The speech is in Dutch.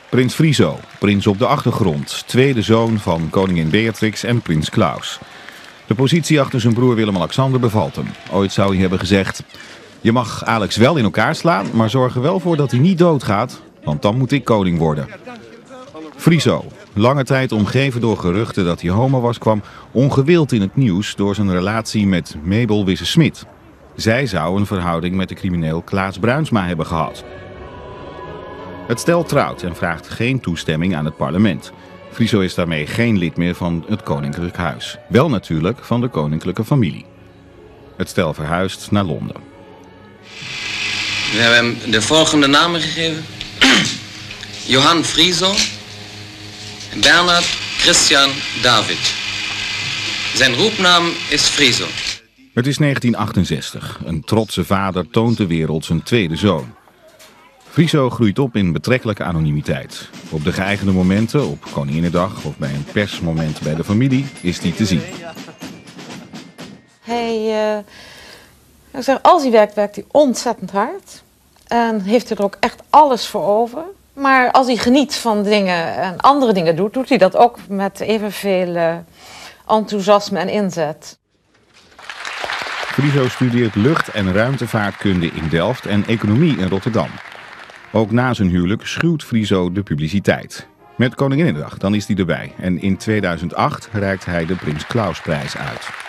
Prins Friso, prins op de achtergrond, tweede zoon van koningin Beatrix en prins Klaus. De positie achter zijn broer Willem-Alexander bevalt hem. Ooit zou hij hebben gezegd: je mag Alex wel in elkaar slaan, maar zorg er wel voor dat hij niet doodgaat, want dan moet ik koning worden. Friso, lange tijd omgeven door geruchten dat hij homo was, kwam ongewild in het nieuws door zijn relatie met Mabel Wisse-Smit. Zij zou een verhouding met de crimineel Klaas Bruinsma hebben gehad. Het stel trouwt en vraagt geen toestemming aan het parlement. Friso is daarmee geen lid meer van het koninklijk huis. Wel natuurlijk van de koninklijke familie. Het stel verhuist naar Londen. We hebben hem de volgende namen gegeven. Johan Friso, Bernhard Christian David. Zijn roepnaam is Friso. Het is 1968. Een trotse vader toont de wereld zijn tweede zoon. Friso groeit op in betrekkelijke anonimiteit. Op de geëigende momenten, op Koninginnedag of bij een persmoment bij de familie, is hij te zien. Als hij werkt, werkt hij ontzettend hard. En heeft er ook echt alles voor over. Maar als hij geniet van dingen en andere dingen doet, doet hij dat ook met evenveel enthousiasme en inzet. Friso studeert lucht- en ruimtevaartkunde in Delft en economie in Rotterdam. Ook na zijn huwelijk schuwt Friso de publiciteit. Met Koninginnedag, dan is hij erbij. En in 2008 reikt hij de Prins Clausprijs uit.